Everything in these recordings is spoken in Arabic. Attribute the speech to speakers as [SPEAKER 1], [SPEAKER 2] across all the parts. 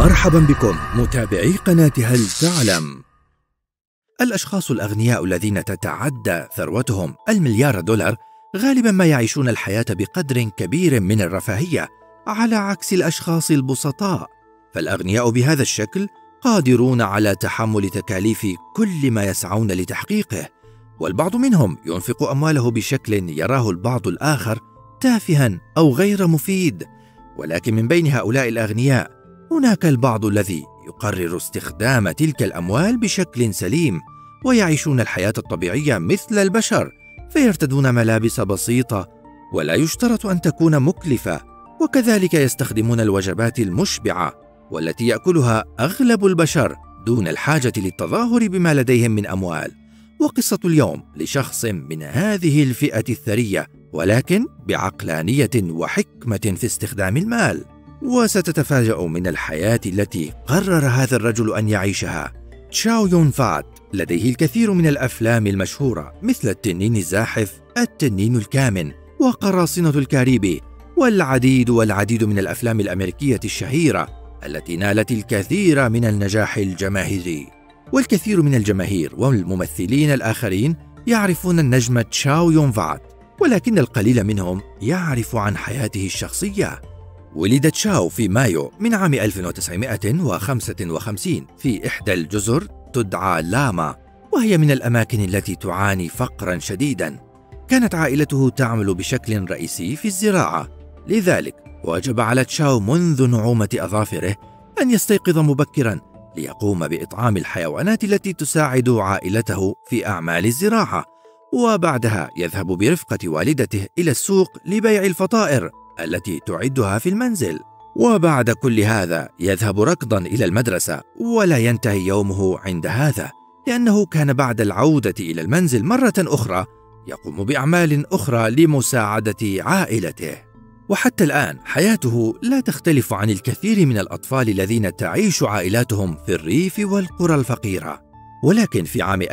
[SPEAKER 1] مرحبا بكم متابعي قناة هل تعلم؟ الأشخاص الأغنياء الذين تتعدى ثروتهم $1,000,000,000 غالبا ما يعيشون الحياة بقدر كبير من الرفاهية، على عكس الأشخاص البسطاء. فالأغنياء بهذا الشكل قادرون على تحمل تكاليف كل ما يسعون لتحقيقه، والبعض منهم ينفق أمواله بشكل يراه البعض الآخر تافها أو غير مفيد. ولكن من بين هؤلاء الأغنياء هناك البعض الذي يقرر استخدام تلك الأموال بشكل سليم، ويعيشون الحياة الطبيعية مثل البشر، فيرتدون ملابس بسيطة ولا يشترط أن تكون مكلفة، وكذلك يستخدمون الوجبات المشبعة والتي يأكلها أغلب البشر دون الحاجة للتظاهر بما لديهم من أموال. وقصة اليوم لشخص من هذه الفئة الثرية، ولكن بعقلانية وحكمة في استخدام المال. وستتفاجأ من الحياة التي قرر هذا الرجل أن يعيشها. تشاو يون فات لديه الكثير من الأفلام المشهورة مثل التنين الزاحف، التنين الكامن، وقراصنة الكاريبي، والعديد من الأفلام الأمريكية الشهيرة التي نالت الكثير من النجاح الجماهيري. والكثير من الجماهير والممثلين الآخرين يعرفون النجم تشاو يون فات، ولكن القليل منهم يعرف عن حياته الشخصية. ولد تشاو في مايو من عام 1955 في إحدى الجزر تدعى لاما، وهي من الأماكن التي تعاني فقرا شديدا. كانت عائلته تعمل بشكل رئيسي في الزراعة، لذلك وجب على تشاو منذ نعومة أظافره أن يستيقظ مبكرا ليقوم بإطعام الحيوانات التي تساعد عائلته في أعمال الزراعة، وبعدها يذهب برفقة والدته إلى السوق لبيع الفطائر التي تعدها في المنزل. وبعد كل هذا يذهب ركضا إلى المدرسة، ولا ينتهي يومه عند هذا، لأنه كان بعد العودة إلى المنزل مرة أخرى يقوم بأعمال أخرى لمساعدة عائلته. وحتى الآن حياته لا تختلف عن الكثير من الأطفال الذين تعيش عائلاتهم في الريف والقرى الفقيرة. ولكن في عام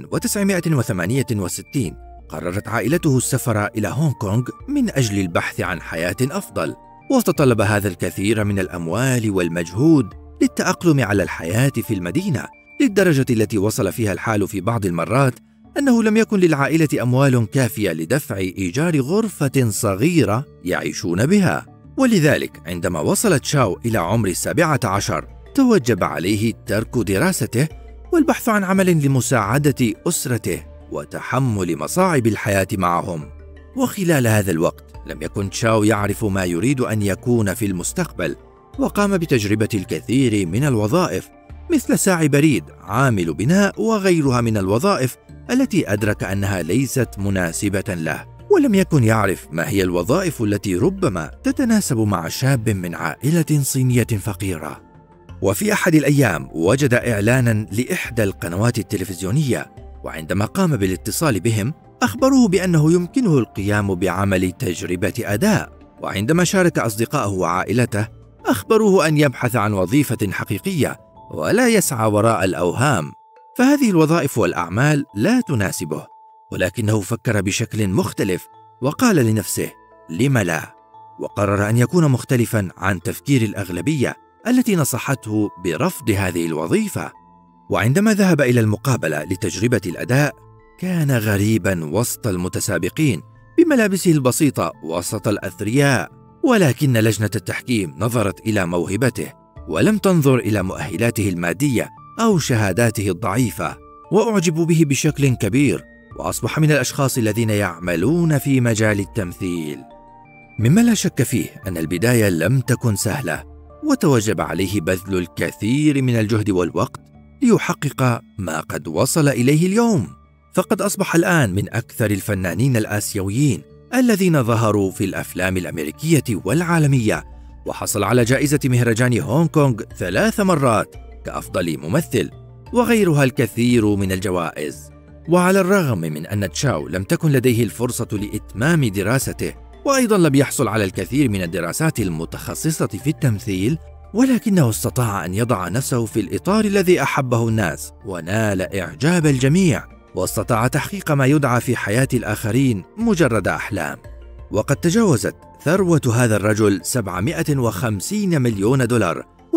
[SPEAKER 1] 1968 قررت عائلته السفر إلى هونغ كونغ من أجل البحث عن حياة أفضل، وتطلب هذا الكثير من الأموال والمجهود للتأقلم على الحياة في المدينة، للدرجة التي وصل فيها الحال في بعض المرات أنه لم يكن للعائلة أموال كافية لدفع إيجار غرفة صغيرة يعيشون بها. ولذلك عندما وصل تشاو إلى عمر 17 توجب عليه ترك دراسته والبحث عن عمل لمساعدة أسرته وتحمل مصاعب الحياة معهم. وخلال هذا الوقت لم يكن تشاو يعرف ما يريد أن يكون في المستقبل، وقام بتجربة الكثير من الوظائف مثل ساعي بريد، عامل بناء، وغيرها من الوظائف التي أدرك أنها ليست مناسبة له. ولم يكن يعرف ما هي الوظائف التي ربما تتناسب مع شاب من عائلة صينية فقيرة. وفي أحد الأيام وجد إعلانا لإحدى القنوات التلفزيونية، وعندما قام بالاتصال بهم أخبروه بأنه يمكنه القيام بعمل تجربة أداء. وعندما شارك أصدقائه وعائلته أخبروه أن يبحث عن وظيفة حقيقية ولا يسعى وراء الأوهام، فهذه الوظائف والأعمال لا تناسبه. ولكنه فكر بشكل مختلف وقال لنفسه لم لا، وقرر أن يكون مختلفا عن تفكير الأغلبية التي نصحته برفض هذه الوظيفة. وعندما ذهب إلى المقابلة لتجربة الأداء كان غريبا وسط المتسابقين بملابسه البسيطة وسط الأثرياء، ولكن لجنة التحكيم نظرت إلى موهبته ولم تنظر إلى مؤهلاته المادية أو شهاداته الضعيفة، وأعجبوا به بشكل كبير، وأصبح من الأشخاص الذين يعملون في مجال التمثيل. مما لا شك فيه أن البداية لم تكن سهلة، وتوجب عليه بذل الكثير من الجهد والوقت ليحقق ما قد وصل إليه اليوم. فقد أصبح الآن من أكثر الفنانين الآسيويين الذين ظهروا في الأفلام الأمريكية والعالمية، وحصل على جائزة مهرجان هونغ كونغ 3 مرات كأفضل ممثل، وغيرها الكثير من الجوائز. وعلى الرغم من أن تشاو لم تكن لديه الفرصة لإتمام دراسته، وأيضا لم يحصل على الكثير من الدراسات المتخصصة في التمثيل، ولكنه استطاع أن يضع نفسه في الإطار الذي أحبه الناس ونال إعجاب الجميع، واستطاع تحقيق ما يدعى في حياة الآخرين مجرد أحلام. وقد تجاوزت ثروة هذا الرجل $750 مليون،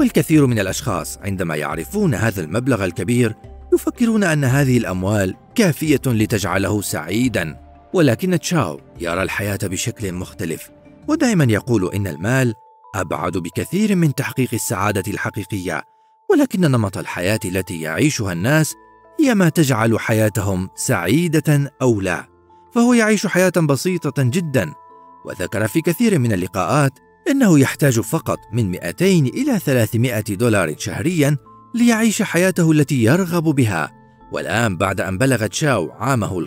[SPEAKER 1] والكثير من الأشخاص عندما يعرفون هذا المبلغ الكبير يفكرون أن هذه الأموال كافية لتجعله سعيداً، ولكن تشاو يرى الحياة بشكل مختلف، ودائما يقول إن المال أبعد بكثير من تحقيق السعادة الحقيقية، ولكن نمط الحياة التي يعيشها الناس هي ما تجعل حياتهم سعيدة أو لا. فهو يعيش حياة بسيطة جدا، وذكر في كثير من اللقاءات إنه يحتاج فقط من 200 إلى 300 دولار شهريا ليعيش حياته التي يرغب بها. والآن بعد أن بلغ تشاو عامه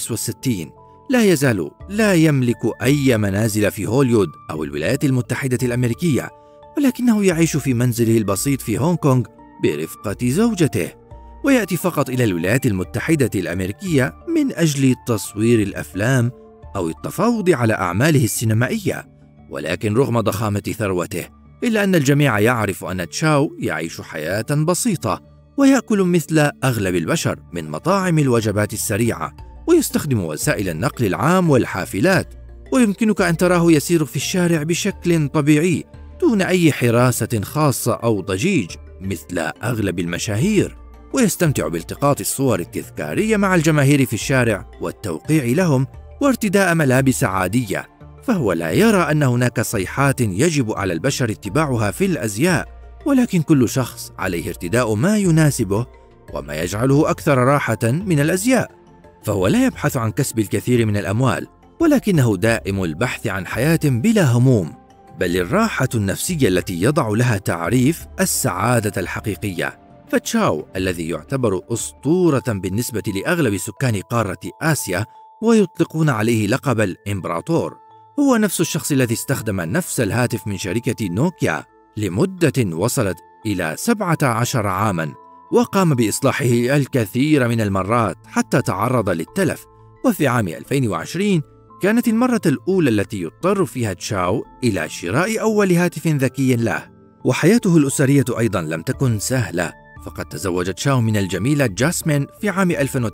[SPEAKER 1] 65 لا يزال لا يملك أي منازل في هوليوود أو الولايات المتحدة الأمريكية، ولكنه يعيش في منزله البسيط في هونغ كونغ برفقة زوجته، ويأتي فقط إلى الولايات المتحدة الأمريكية من أجل تصوير الأفلام أو التفاوض على أعماله السينمائية. ولكن رغم ضخامة ثروته إلا أن الجميع يعرف أن تشاو يعيش حياة بسيطة، ويأكل مثل أغلب البشر من مطاعم الوجبات السريعة، ويستخدم وسائل النقل العام والحافلات، ويمكنك أن تراه يسير في الشارع بشكل طبيعي دون أي حراسة خاصة أو ضجيج مثل أغلب المشاهير، ويستمتع بالتقاط الصور التذكارية مع الجماهير في الشارع والتوقيع لهم وارتداء ملابس عادية. فهو لا يرى أن هناك صيحات يجب على البشر اتباعها في الأزياء، ولكن كل شخص عليه ارتداء ما يناسبه وما يجعله أكثر راحة من الأزياء. فهو لا يبحث عن كسب الكثير من الأموال، ولكنه دائم البحث عن حياة بلا هموم، بل الراحة النفسية التي يضع لها تعريف السعادة الحقيقية. فتشاو الذي يعتبر أسطورة بالنسبة لأغلب سكان قارة آسيا ويطلقون عليه لقب الإمبراطور، هو نفس الشخص الذي استخدم نفس الهاتف من شركة نوكيا لمدة وصلت إلى 17 عاماً، وقام بإصلاحه الكثير من المرات حتى تعرض للتلف. وفي عام 2020 كانت المرة الأولى التي يضطر فيها تشاو إلى شراء أول هاتف ذكي له. وحياته الأسرية أيضاً لم تكن سهلة، فقد تزوج تشاو من الجميلة جاسمين في عام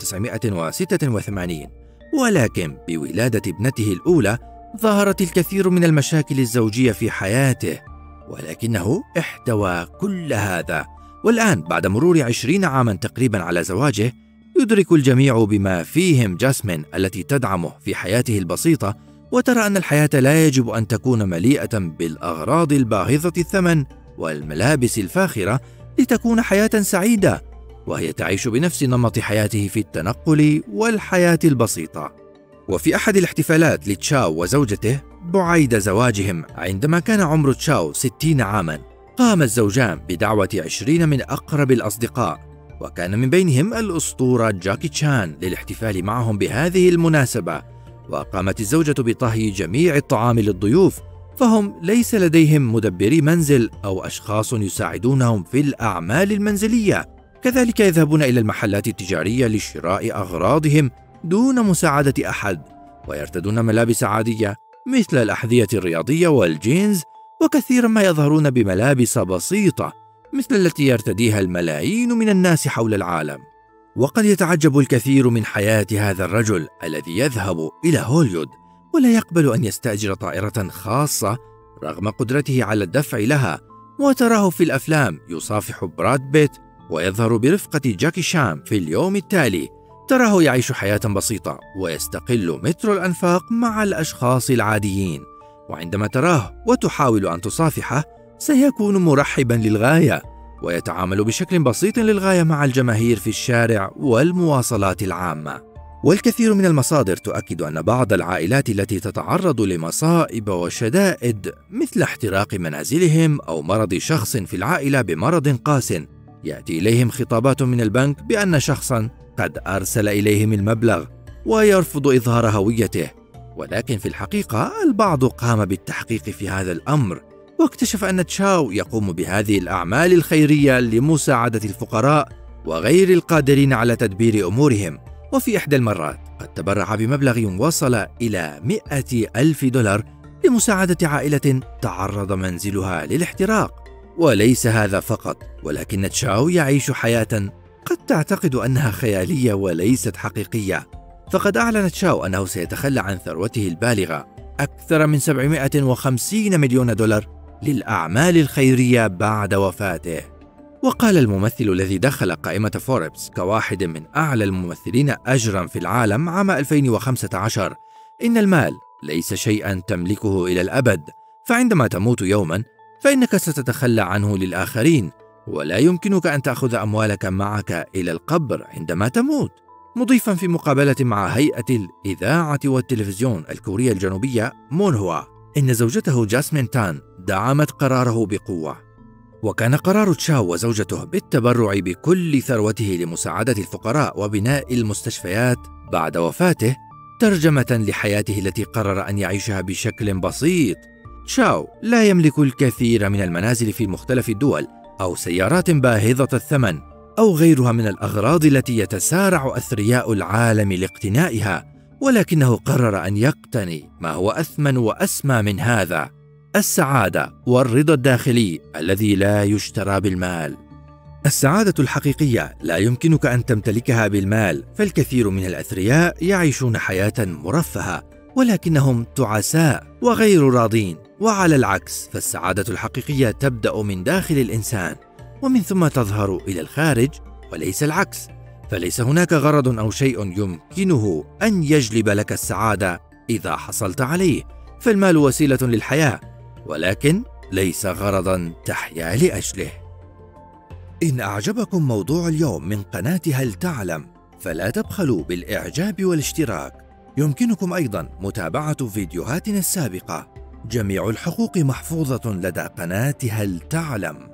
[SPEAKER 1] 1986، ولكن بولادة ابنته الأولى ظهرت الكثير من المشاكل الزوجية في حياته، ولكنه احتوى كل هذا. والآن بعد مرور 20 عاما تقريبا على زواجه يدرك الجميع بما فيهم جاسمين التي تدعمه في حياته البسيطة، وترى أن الحياة لا يجب أن تكون مليئة بالأغراض الباهظة الثمن والملابس الفاخرة لتكون حياة سعيدة، وهي تعيش بنفس نمط حياته في التنقل والحياة البسيطة. وفي أحد الاحتفالات لتشاو وزوجته بعيد زواجهم عندما كان عمر تشاو 60 عاما، قام الزوجان بدعوة 20 من أقرب الأصدقاء، وكان من بينهم الأسطورة جاكي تشان للاحتفال معهم بهذه المناسبة. وقامت الزوجة بطهي جميع الطعام للضيوف، فهم ليس لديهم مدبري منزل أو أشخاص يساعدونهم في الأعمال المنزلية، كذلك يذهبون إلى المحلات التجارية لشراء أغراضهم دون مساعدة أحد، ويرتدون ملابس عادية مثل الأحذية الرياضية والجينز، وكثيرا ما يظهرون بملابس بسيطة مثل التي يرتديها الملايين من الناس حول العالم. وقد يتعجب الكثير من حياة هذا الرجل الذي يذهب إلى هوليوود ولا يقبل أن يستأجر طائرة خاصة رغم قدرته على الدفع لها، وتراه في الأفلام يصافح براد بيت ويظهر برفقة جاكي شان في اليوم التالي. تراه يعيش حياة بسيطة ويستقل مترو الأنفاق مع الأشخاص العاديين، وعندما تراه وتحاول أن تصافحه سيكون مرحبا للغاية، ويتعامل بشكل بسيط للغاية مع الجماهير في الشارع والمواصلات العامة. والكثير من المصادر تؤكد أن بعض العائلات التي تتعرض لمصائب وشدائد مثل احتراق منازلهم أو مرض شخص في العائلة بمرض قاس، يأتي إليهم خطابات من البنك بأن شخصا قد أرسل إليهم المبلغ ويرفض إظهار هويته، ولكن في الحقيقة البعض قام بالتحقيق في هذا الأمر واكتشف أن تشاو يقوم بهذه الأعمال الخيرية لمساعدة الفقراء وغير القادرين على تدبير أمورهم. وفي إحدى المرات قد تبرع بمبلغ وصل إلى 100,000 دولار لمساعدة عائلة تعرض منزلها للاحتراق. وليس هذا فقط، ولكن تشاو يعيش حياة قد تعتقد أنها خيالية وليست حقيقية، فقد أعلن تشاو أنه سيتخلى عن ثروته البالغة أكثر من 750 مليون دولار للأعمال الخيرية بعد وفاته. وقال الممثل الذي دخل قائمة فوربس كواحد من أعلى الممثلين أجراً في العالم عام 2015: إن المال ليس شيئاً تملكه إلى الأبد، فعندما تموت يوماً فإنك ستتخلى عنه للآخرين، ولا يمكنك أن تأخذ أموالك معك إلى القبر عندما تموت. مضيفاً في مقابلة مع هيئة الإذاعة والتلفزيون الكورية الجنوبية مونهوا إن زوجته جاسمين تان دعمت قراره بقوة. وكان قرار تشاو وزوجته بالتبرع بكل ثروته لمساعدة الفقراء وبناء المستشفيات بعد وفاته ترجمة لحياته التي قرر أن يعيشها بشكل بسيط. تشاو لا يملك الكثير من المنازل في مختلف الدول أو سيارات باهظة الثمن أو غيرها من الأغراض التي يتسارع أثرياء العالم لاقتنائها، ولكنه قرر أن يقتني ما هو أثمن وأسمى من هذا: السعادة والرضا الداخلي الذي لا يشترى بالمال. السعادة الحقيقية لا يمكنك أن تمتلكها بالمال، فالكثير من الأثرياء يعيشون حياة مرفهة ولكنهم تعساء وغير راضين، وعلى العكس فالسعادة الحقيقية تبدأ من داخل الإنسان ومن ثم تظهر إلى الخارج، وليس العكس. فليس هناك غرض أو شيء يمكنه أن يجلب لك السعادة إذا حصلت عليه، فالمال وسيلة للحياة ولكن ليس غرضاً تحيا لأجله. إن أعجبكم موضوع اليوم من قناة هل تعلم فلا تبخلوا بالإعجاب والاشتراك. يمكنكم أيضاً متابعة فيديوهاتنا السابقة. جميع الحقوق محفوظة لدى قناة هل تعلم.